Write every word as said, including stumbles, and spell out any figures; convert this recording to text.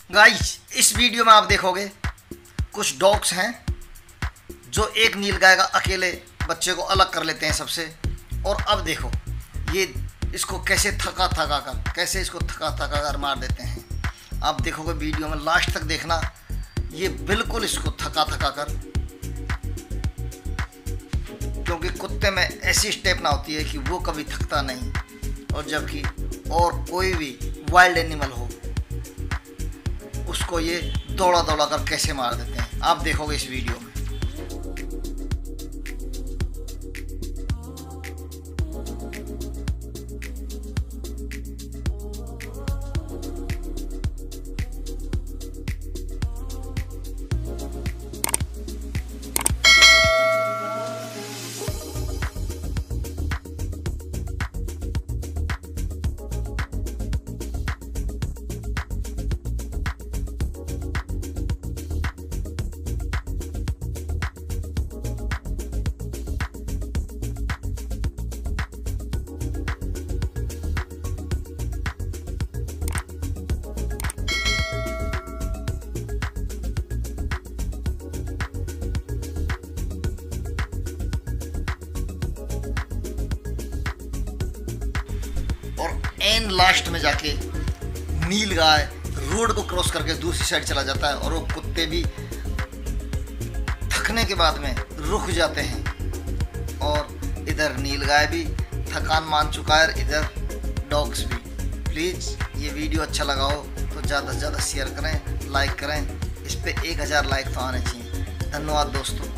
Guys, इस video में आप देखोगे कुछ डॉग्स हैं जो एक नीलगाय का अकेले बच्चे को अलग कर लेते हैं सबसे। और अब देखो ये इसको कैसे थका थका कर कैसे इसको थका थका कर मार देते हैं। आप देखोगे वीडियो में, लास्ट तक देखना। ये बिल्कुल इसको थका थका कर, क्योंकि कुत्ते में ऐसी स्टेप ना होती है कि वो कभी थकता नहीं, और जबकि और कोई भी वाइल्ड एनिमल हो उसको ये दौड़ा दौड़ा कर कैसे मार देते हैं। आप देखोगे इस वीडियो में। और एन लास्ट में जाके नीलगाय रोड को क्रॉस करके दूसरी साइड चला जाता है, और वो कुत्ते भी थकने के बाद में रुक जाते हैं। और इधर नीलगाय भी थकान मान चुका है, इधर डॉग्स भी। प्लीज़ ये वीडियो अच्छा लगा हो तो ज़्यादा से ज़्यादा शेयर करें, लाइक करें। इस पर एक हज़ार लाइक तो आने चाहिए। धन्यवाद दोस्तों।